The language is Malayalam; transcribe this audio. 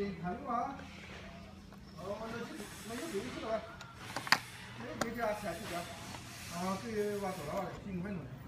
对，看的嘛。哦，那有对是吧？那别家菜去家。啊，给娃做了15分钟。